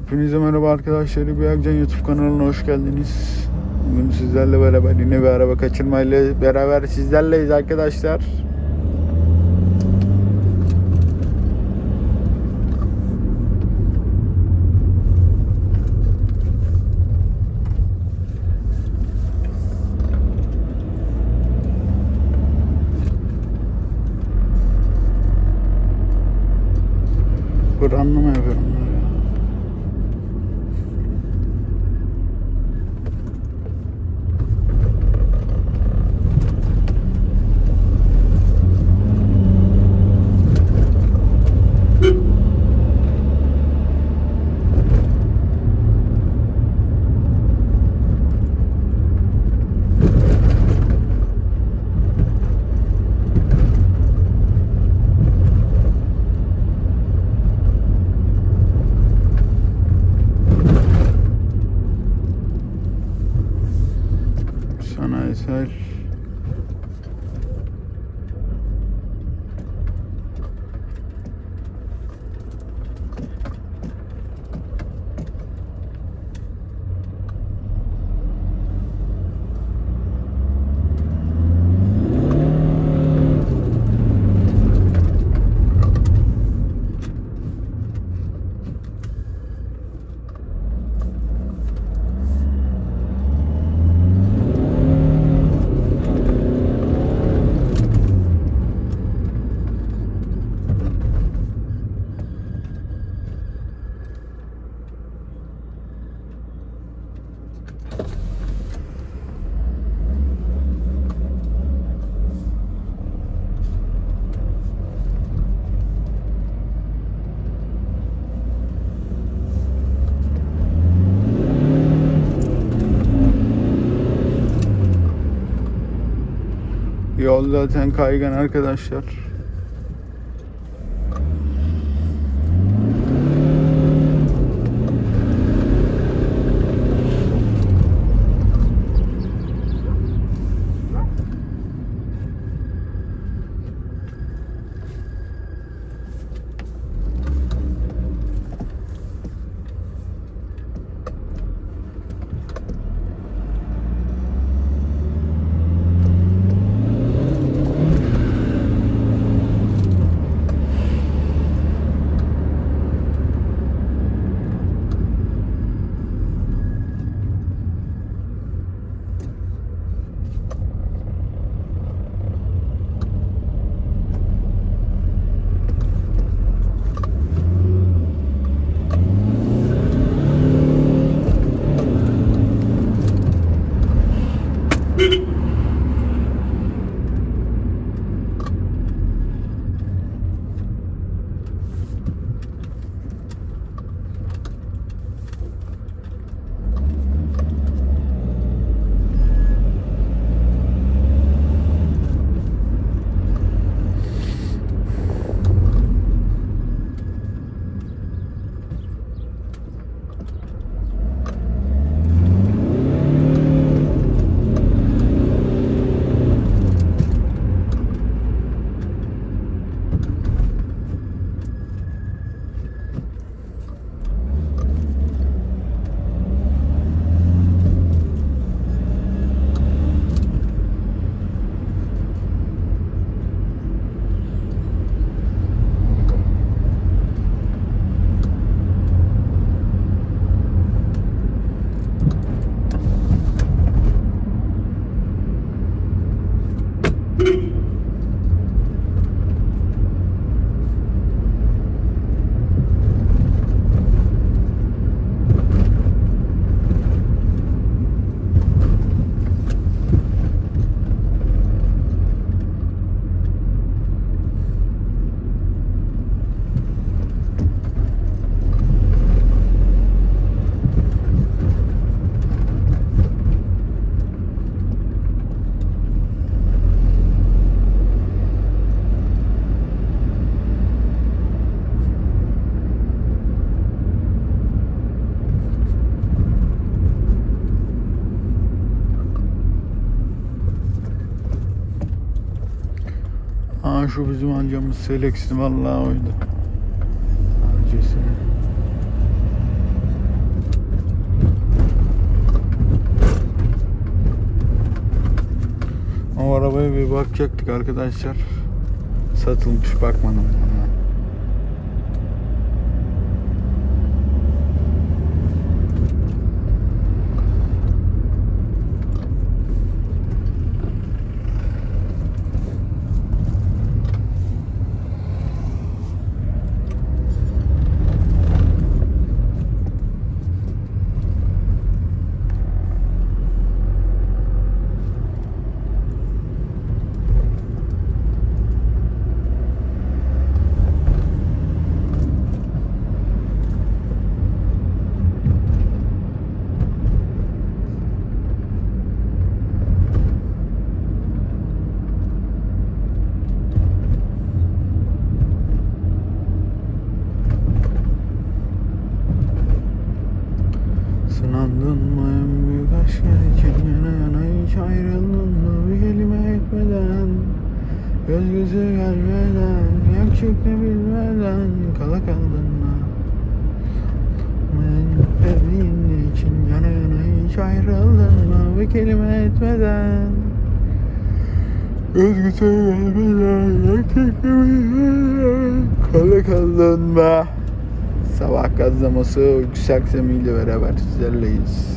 Hepinize merhaba arkadaşlar. Bir Akcan YouTube kanalına hoş geldiniz. Bugün sizlerle beraber yine bir araba kaçırmayla beraber sizlerleyiz arkadaşlar. Anlama yapıyorum. Sanaysal yol zaten kaygan arkadaşlar. Şu bizim amcamız Selex'ti vallahi oydu. Öncesi. Şöyle bir bakacaktık arkadaşlar. Satılmış, bakmadım. Sınandın mı en büyük aşklar için, yana yana hiç ayrıldın mı bir kelime etmeden, göz gözü gelmeden, yak çıktı bilmeden, kala kaldın mı? Sevdiğin için yana yana hiç ayrıldın mı bir kelime etmeden, göz gözü gelmeden, yak çıktı bilmeden, kala kaldın mı? Sabah gazlaması yüksek semiyle beraber sizlerleyiz.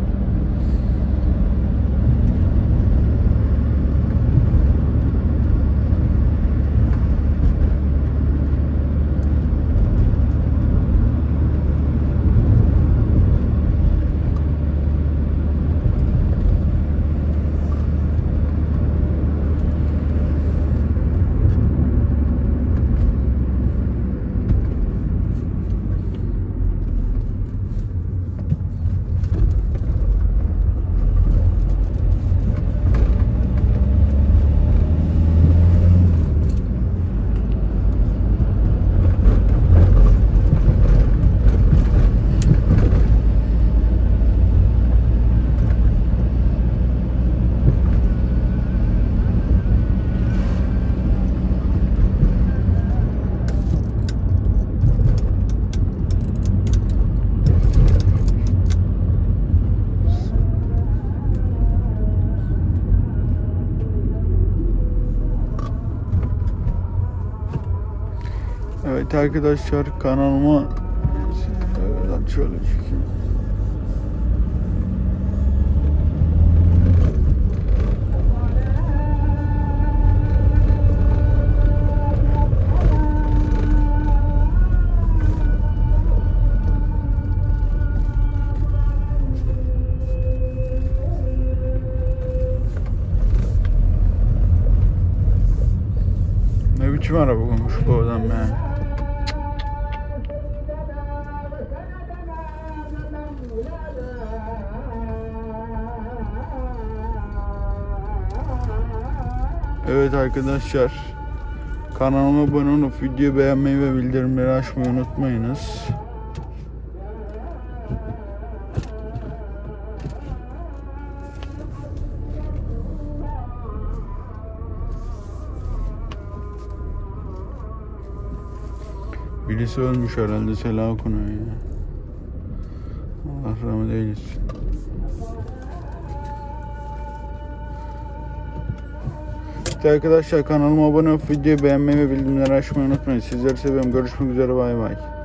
Evet arkadaşlar, kanalıma şöyle çekeyim. Ne biçim araba koymuş bu adam ya. Evet arkadaşlar, kanalıma abone olup videoyu beğenmeyi ve bildirimleri açmayı unutmayınız. Birisi ölmüş herhalde, selam okunuyor ya. Allah rahmet eylesin. İşte arkadaşlar, kanalıma abone olup videoyu beğenmeyi ve bildirimleri açmayı unutmayın. Sizleri seviyorum. Görüşmek üzere. Bay bay.